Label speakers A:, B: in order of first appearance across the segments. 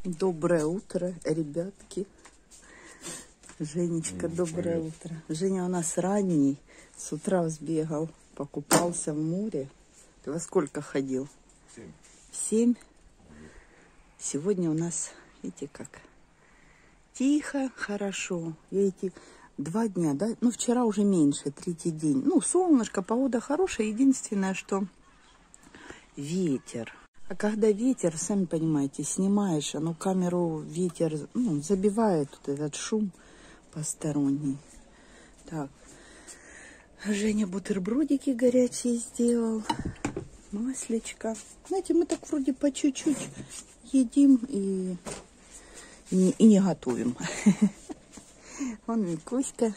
A: Доброе утро, ребятки. Женечка, доброе утро. Женя у нас ранний, с утра сбегал, покупался в море. Ты во сколько ходил?
B: 7.
A: В 7. Сегодня у нас, видите, как тихо, хорошо. Я эти 2 дня, да? Ну, вчера уже меньше, 3-й день. Ну, солнышко, погода хорошая. Единственное, что ветер. А когда ветер, сами понимаете, снимаешь, оно камеру, ветер, забивает вот этот шум посторонний. Так, Женя бутербродики горячие сделал, маслечко. Знаете, мы так вроде по чуть-чуть едим и не готовим. Вон Микуська,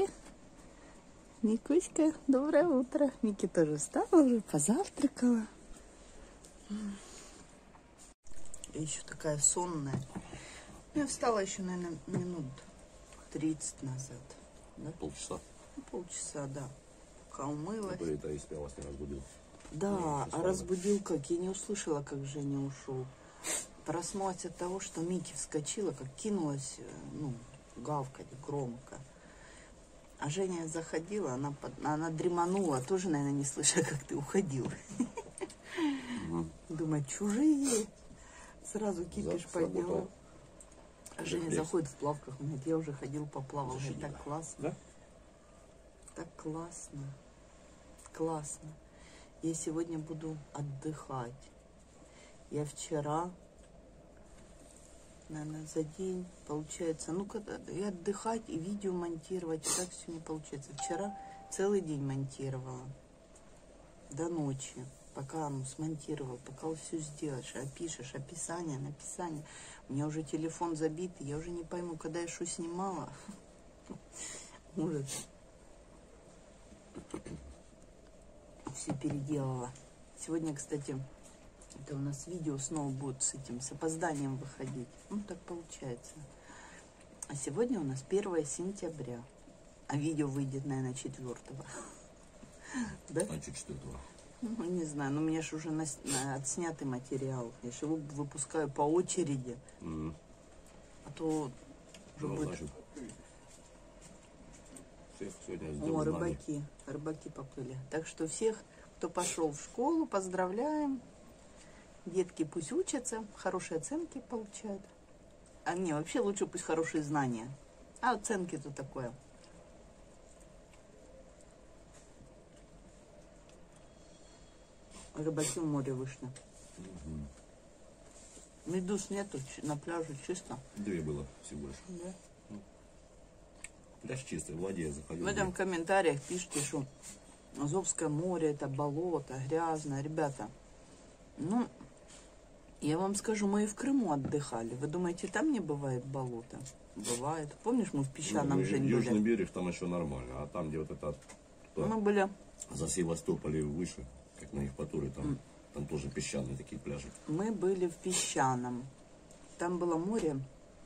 A: Микуська, доброе утро. Мики тоже встала уже, позавтракала. Я еще такая сонная. Я встала еще, наверное, минут 30 назад. Да?
B: Полчаса.
A: Полчаса, да. Пока умылась.
B: Это если я вас не разбудил.
A: Да, а разбудил как? Я не услышала, как Женя ушел. Проснулась от того, что Мики вскочила, как кинулась, гавкать громко. А Женя заходила, она дреманула, тоже, наверное, не слыша, как ты уходил. Думаю, чужие. Сразу кипиш подняла. А Женя заходит в плавках, он говорит, я уже ходил, поплавал. Говорит, так классно.
B: Да?
A: Так классно. Классно. Я сегодня буду отдыхать. Я вчера, наверное, за день, получается, когда и отдыхать, и видео монтировать, и так все не получается. Вчера целый день монтировала. До ночи. Пока смонтировал, пока все сделаешь, опишешь, описание, написание. У меня уже телефон забит, я уже не пойму, когда я что снимала. Ужас. Все переделала. Сегодня, кстати, это у нас видео снова будет с опозданием выходить. Так получается. А сегодня у нас 1 сентября. А видео выйдет, наверное, 4-го. Да?
B: А что 4-го?
A: Не знаю, но у меня же уже отснятый материал. Я же его выпускаю по очереди. А то уже будет...
B: Значит, всех сегодня
A: О, рыбаки поплыли. Так что всех, кто пошел в школу, поздравляем. Детки пусть учатся, хорошие оценки получают. А не, вообще лучше пусть хорошие знания. А оценки-то такое. Рыбаки в море вышли. Медуз нету, на пляже чисто.
B: 2 было всего лишь.
A: Да.
B: Пляж чистый, в воде я заходил.
A: В этом комментариях пишите, что Азовское море это болото, грязно. Ребята, я вам скажу, мы и в Крыму отдыхали. Вы думаете, там не бывает болото? Бывает. Помнишь, мы в песчаном жили?
B: Южный берег там еще нормально, а там, где вот это...
A: Мы были...
B: За Севастополь выше, как на Евпатории, там тоже песчаные такие пляжи.
A: Мы были в песчаном. Там было море,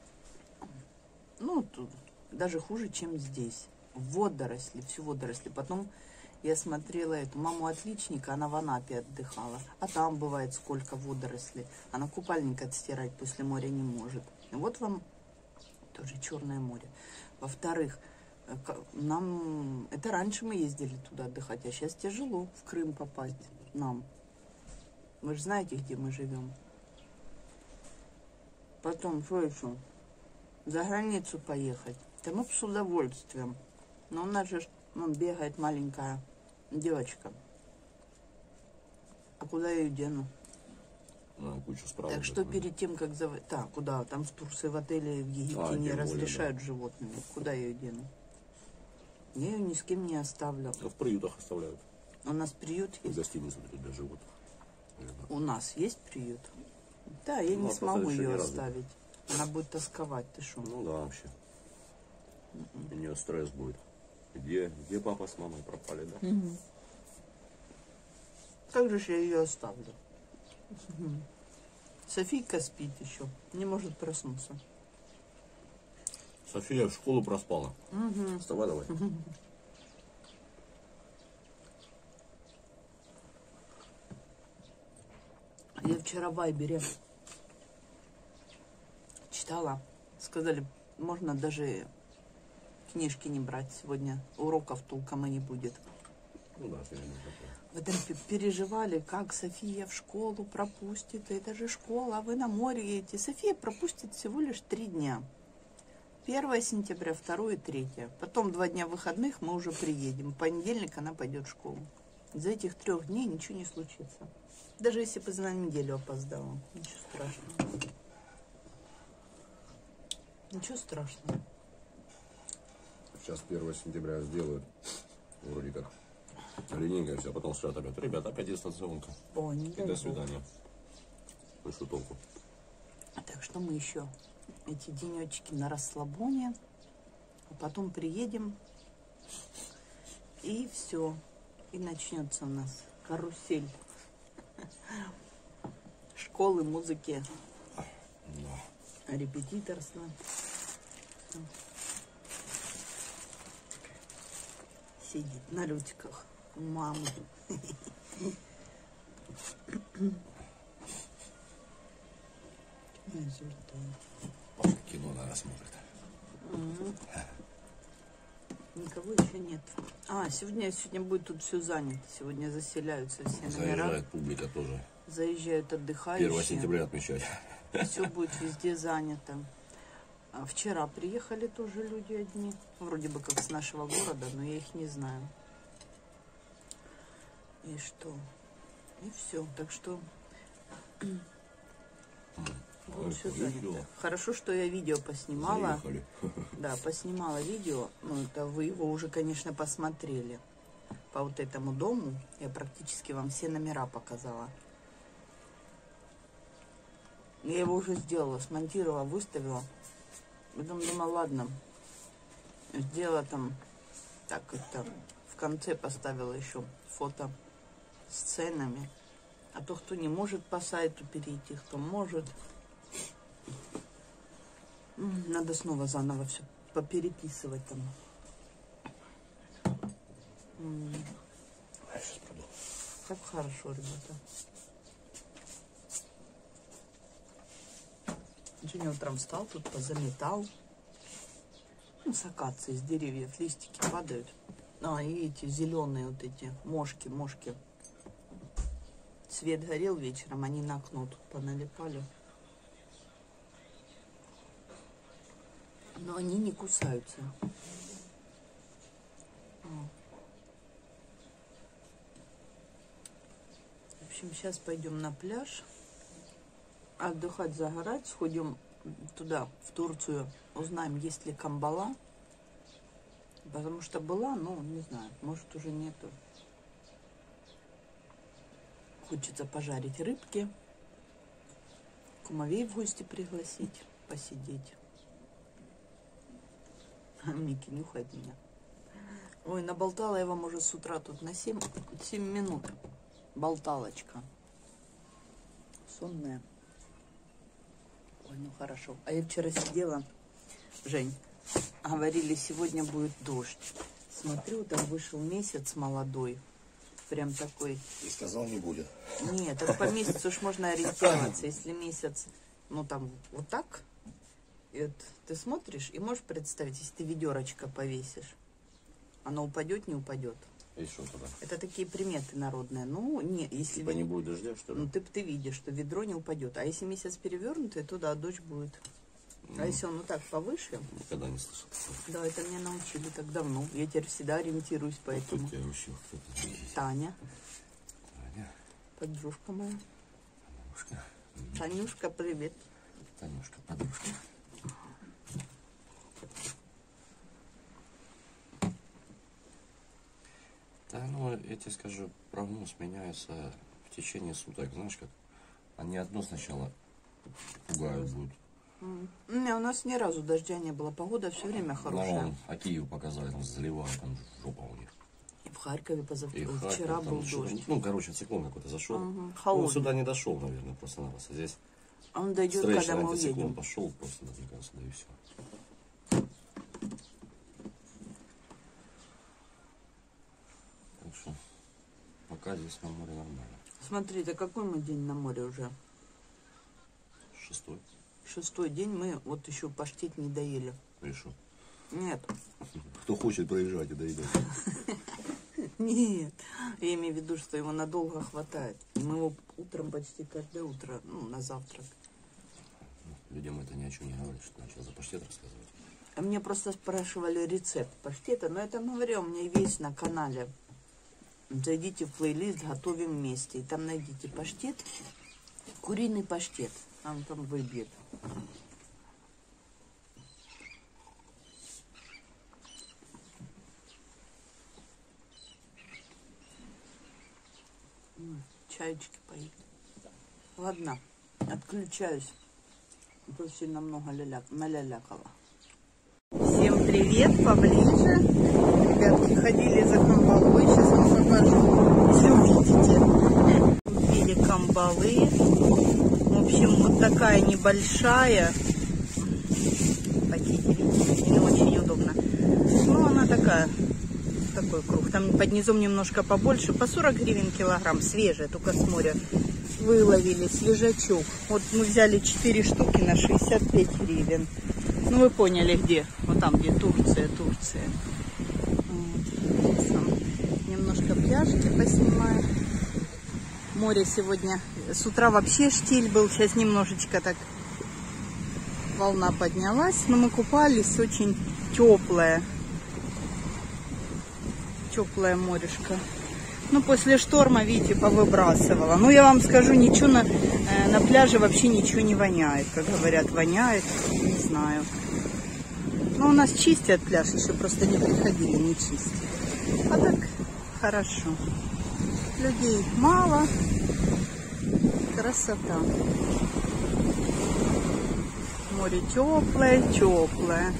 A: тут даже хуже, чем здесь. Водоросли, все водоросли. Потом я смотрела эту маму отличника, она в Анапе отдыхала. А там бывает сколько водорослей. Она купальник отстирать после моря не может. И вот вам тоже Черное море. Во-вторых, это раньше мы ездили туда отдыхать, а сейчас тяжело в Крым попасть нам. Вы же знаете, где мы живем. Потом, что еще? За границу поехать. Да мы с удовольствием. Но у нас же бегает маленькая девочка. А куда я ее дену?
B: Кучу справок.
A: Так что перед тем, как... куда? Там в Турции, в отеле, в Египте не разрешают животными. Куда я ее дену? Я ее ни с кем не оставлю.
B: В приютах оставляют.
A: У нас приют есть.
B: В гостиницу для животных.
A: У нас есть приют? Да, я не смогу ее оставить. Она будет тосковать, ты что?
B: Ну да, вообще. У нее стресс будет. Где папа с мамой пропали, да?
A: Как же я ее оставлю? Софийка спит еще, не может проснуться.
B: София в школу проспала. Вставай давай.
A: Я вчера в Вайбере читала. Сказали, можно даже книжки не брать сегодня. Уроков толком и не будет.
B: Ну да, сегодня такое.
A: В этом переживали, как София в школу пропустит. Это же школа, а вы на море едете. София пропустит всего лишь 3 дня. 1 сентября, 2 и 3. Потом 2 дня выходных мы уже приедем. В понедельник она пойдет в школу. За этих 3 дней ничего не случится. Даже если бы на неделю опоздала. Ничего страшного. Ничего страшного.
B: Сейчас 1 сентября сделают. Вроде как. Ленинка и все, потом скажут опять. Ребята, опять дистанционка.
A: О, не
B: И
A: дай
B: до
A: бог.
B: свидания. Ну что толку?
A: Так что мы еще эти денечки на расслабоне. А потом приедем. И все. И начнется у нас карусель. Школы, музыки,
B: Да.
A: репетиторство. Сидит на ручках у мамы.
B: Папа кино, наверное, смотрит.
A: Никого еще нет. Сегодня будет тут все занято. Сегодня заселяются все номера.
B: Заезжает публика тоже.
A: Заезжают отдыхающие.
B: 1 сентября отмечать.
A: Все будет везде занято. А вчера приехали тоже люди одни. Вроде бы как с нашего города, но я их не знаю. И что? И все. Так что вот все занято. Хорошо, что я видео поснимала.
B: Заехали.
A: Да, поснимала видео. Ну, это вы его уже, конечно, посмотрели. По вот этому дому я практически вам все номера показала. Я его уже сделала, смонтировала, выставила. Потом думала, ладно, сделала там, так это, в конце поставила еще фото с сценами. А то, кто не может по сайту перейти, кто может. Надо снова заново все попереписывать там.
B: Я сейчас приду.
A: Как хорошо, ребята. Женя утром встал, тут позаметал. Ну, с акации, с деревьев листики падают. И эти зеленые вот эти мошки. Свет горел вечером, они на окно тут поналипали. Но они не кусаются. В общем, сейчас пойдем на пляж. Отдыхать, загорать. Сходим туда, в Турцию. Узнаем, есть ли камбала. Потому что была, но не знаю, может уже нету. Хочется пожарить рыбки. Кумовей в гости пригласить, посидеть. Микки нюхает меня. Ой, наболтала я вам уже с утра тут на 7 минут. Болталочка. Сонная. Ой, ну хорошо. А я вчера сидела, Жень, говорили, сегодня будет дождь. Смотрю, там вышел месяц молодой. Прям такой.
B: И сказал, не будет.
A: Нет, так по месяцу уж можно ориентироваться. Если месяц, ну там вот так, и вот ты смотришь и можешь представить, если ты ведерочко повесишь, оно упадет, не упадет.
B: И что тогда?
A: Это такие приметы народные. Ну, не, если
B: Типа не будет дождя, что ли?
A: ну, ты видишь, что ведро не упадет. А если месяц перевернутый, то да, дождь будет. А если он вот так повыше,
B: Никогда не слышал.
A: да, это меня научили так давно. Я теперь всегда ориентируюсь по
B: Кто
A: этому.
B: тебя учил? Кто-то есть.
A: Таня,
B: Таня.
A: подружка моя.
B: Танюшка.
A: Танюшка, привет.
B: Танюшка, подружка. Да, ну, я тебе скажу, прогноз меняется в течение суток. Знаешь, как они одно сначала пугают будут.
A: Не, у нас ни разу дождя не было. Погода все время хорошая.
B: Ну, а Киев показали, там заливают, там жопа у них.
A: И в Харькове
B: И Харьков,
A: вчера
B: там
A: был
B: что-то,
A: дождь.
B: ну, короче, циклон какой-то зашел.
A: Ага,
B: Он
A: холодный.
B: сюда не дошел, наверное, просто-напросто. Здесь
A: А он дойдет,
B: встречный
A: когда мы
B: антициклон
A: уедем.
B: пошел, просто, мне кажется, да и все. Так что пока здесь на море нормально.
A: Смотрите, какой мы день на море уже?
B: 6-й.
A: 6-й день мы вот еще паштет не доели.
B: И что?
A: Нет.
B: Кто хочет, проезжать и доедать.
A: Нет. Я имею в виду, что его надолго хватает. Мы его утром почти каждое утро, ну, на завтрак.
B: Людям это ни о чем не говорит, что начал за паштет рассказывать.
A: А мне просто спрашивали рецепт паштета, но это, говорю, у меня есть на канале. Зайдите в плейлист «Готовим вместе». И там найдите паштет, куриный паштет. Он там выбьет. Чаечки поить. Ладно, отключаюсь. То сильно много налялякала. Всем привет, поближе. Ребятки, ходили за камбалой. Сейчас вам покажу, если увидите. Купили камбалы. В общем, вот такая небольшая. Хотите, видите, не очень удобно. Ну, она такая. Такой круг. Там под низом немножко побольше. По 40 гривен килограмм. Свежая, только с моря. Выловили свежачок. Вот мы взяли 4 штуки на 65 гривен. Ну, вы поняли, где. Вот там, где Турция. Вот. Сейчас там немножко пляжики поснимаю. Море сегодня. С утра вообще штиль был. Сейчас немножечко так волна поднялась. Но мы купались. Очень теплое. Теплое морешко. Ну, после шторма, видите, повыбрасывала. Ну, я вам скажу, ничего на пляже вообще ничего не воняет. Как говорят, воняет, не знаю. Но у нас чистят пляж, еще просто не приходили, не чистят. А так, хорошо. Людей мало. Красота. Море теплое, теплое.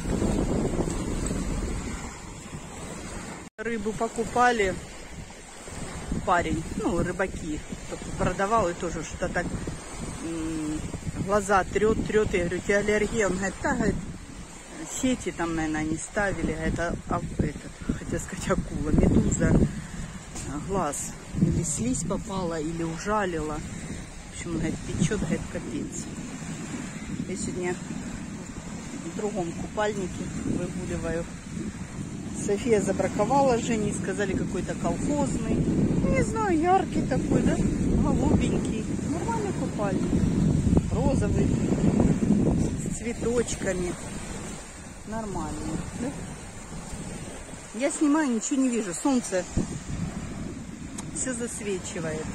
A: Рыбу покупали. Парень, ну, рыбаки, продавал и тоже что-то так глаза трет. Я говорю, у тебя аллергия? Он говорит, да, говорит, сети там, наверное, они ставили. Это, хотел сказать, акула, медуза, глаз. Или слизь попала, или ужалила. В общем, говорит, печет, говорит, капец. Я сегодня в другом купальнике выгуливаю. София забраковала Жене, сказали, какой-то колхозный. Не знаю, яркий такой, да? Голубенький. Нормальный купальник. Розовый. С цветочками. Нормальный, да? Я снимаю, ничего не вижу. Солнце все засвечивает.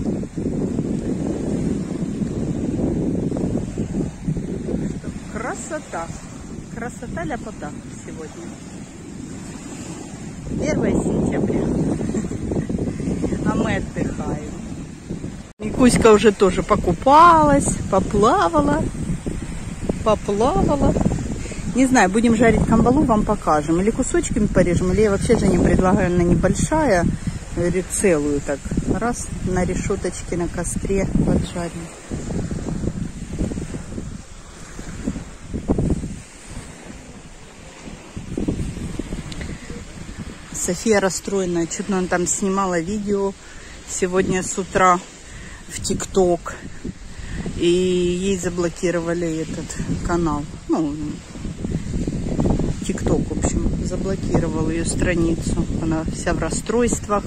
A: Красота. Красота ляпота сегодня. 1 сентября. А мы отдыхаем. И Кузька уже тоже покупалась, поплавала. Не знаю, будем жарить камбалу, вам покажем. Или кусочками порежем, или я вообще же не предлагаю, она небольшая, или целую так. Раз, на решеточке, на костре поджарим. София расстроена, что-то она там снимала видео сегодня с утра в ТикТок. И ей заблокировали этот канал. Ну, ТикТок, в общем, заблокировал ее страницу. Она вся в расстройствах.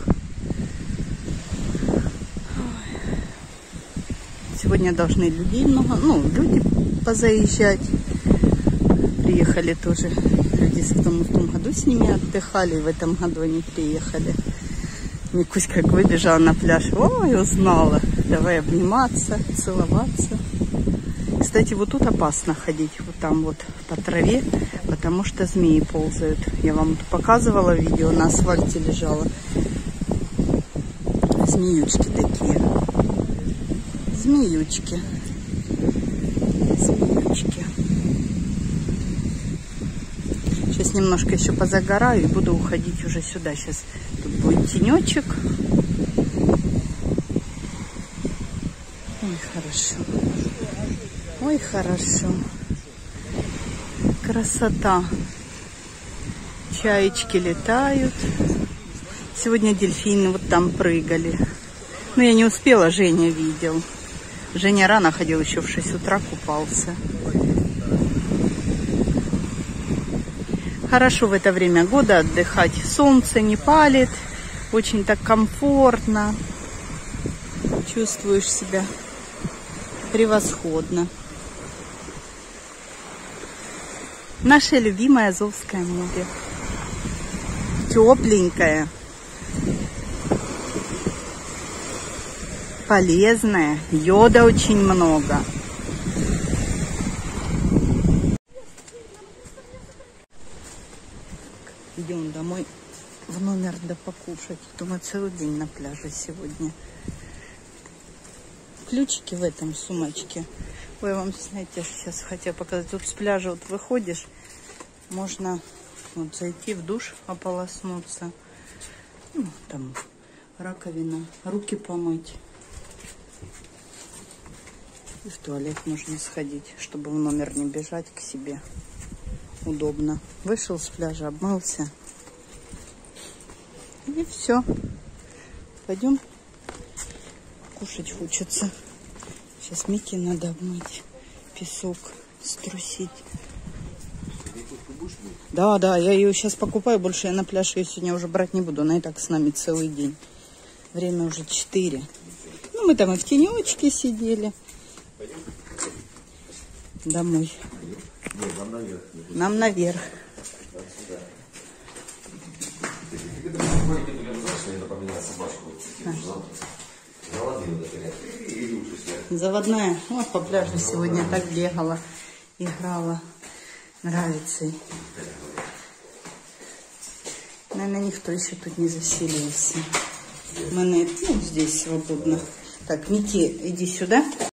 A: Сегодня должны людей много, ну, люди позаезжать. Приехали тоже люди, в том году с ними отдыхали, в этом году они приехали. Никусь как выбежала на пляж, ой, узнала, давай обниматься, целоваться. Кстати, вот тут опасно ходить, вот там вот по траве, потому что змеи ползают. Я вам показывала видео, на асфальте лежала. Змеючки такие. Змеючки. Сейчас немножко еще позагораю и буду уходить уже сюда. Сейчас тут будет тенечек. Ой, хорошо. Ой, хорошо. Красота. Чаечки летают. Сегодня дельфины вот там прыгали. Но я не успела, Женя видел. Женя рано ходил, еще в 6 утра купался. Хорошо в это время года отдыхать. Солнце не палит, очень так комфортно. Чувствуешь себя превосходно. Наше любимое Азовское море. Тепленькое. Полезное. Йода очень много. Идем домой в номер да покушать. Думаю, целый день на пляже сегодня. Ключики в этом сумочке. Ой, я вам, знаете, сейчас хотела показать. Тут с пляжа вот выходишь, можно вот зайти в душ, ополоснуться. Ну, там раковина, руки помыть. И в туалет можно сходить, чтобы в номер не бежать к себе. Удобно. Вышел с пляжа, обмылся. И все. Пойдем. Кушать хочется. Сейчас Мите надо обмыть. Песок струсить. Да, я ее сейчас покупаю. Больше я на пляж ее сегодня уже брать не буду. Она и так с нами целый день. Время уже 4. Ну, мы там и в тенечке сидели. Домой. Нам наверх. Заводная. Вот по пляжу сегодня так бегала, играла. Нравится. Наверное, никто еще тут не заселился. Мы здесь свободно. Так, Мити, иди сюда.